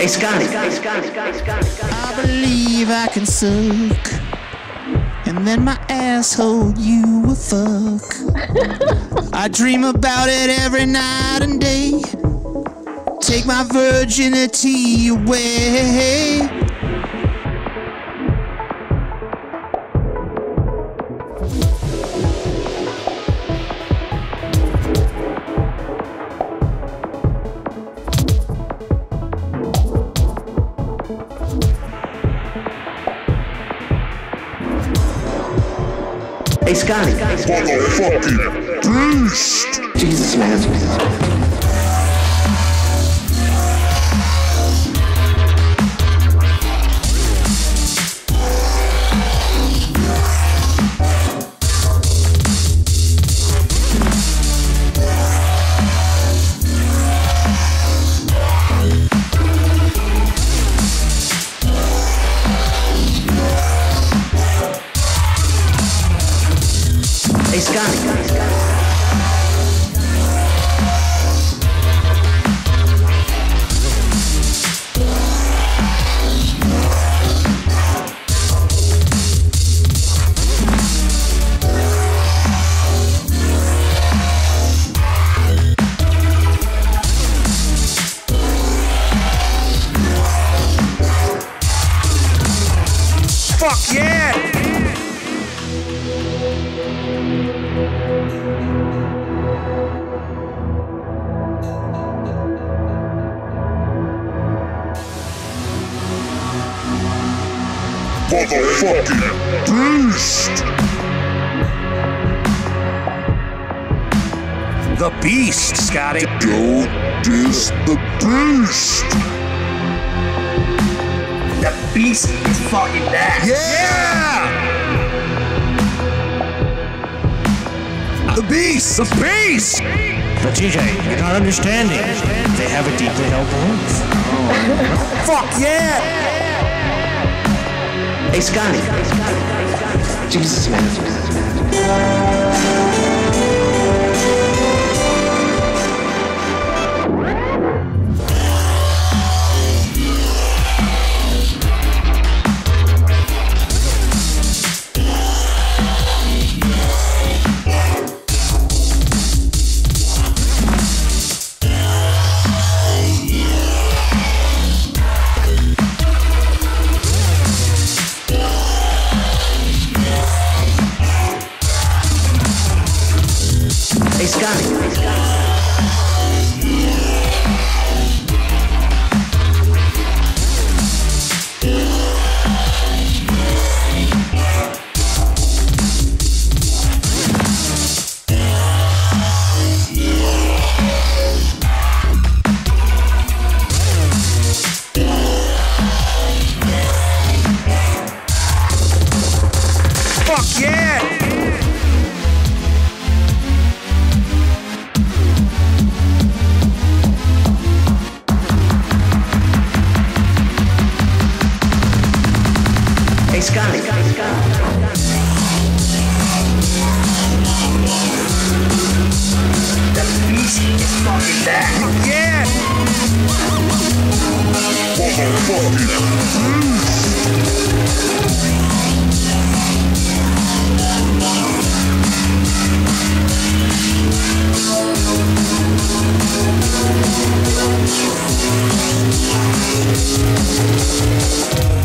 Hey Scotty. I believe I can suck, and then my asshole you will fuck. I dream about it every night and day. Take my virginity away. Hey Scotty. Motherfucking beast! Jesus, man. Hey Scotty. Fuck yeah! Motherfucking beast! The beast, Scotty. Don't diss the beast! The beast is fucking back. Yeah! The beast! The beast! But TJ, you're not understanding. They have a deeply held belief. Fuck yeah! Hey Scotty. Jesus, man. Hey Scotty. Fuck yeah! Hey Scotty. The beast is fucking back. Yeah! Motherfucking beast!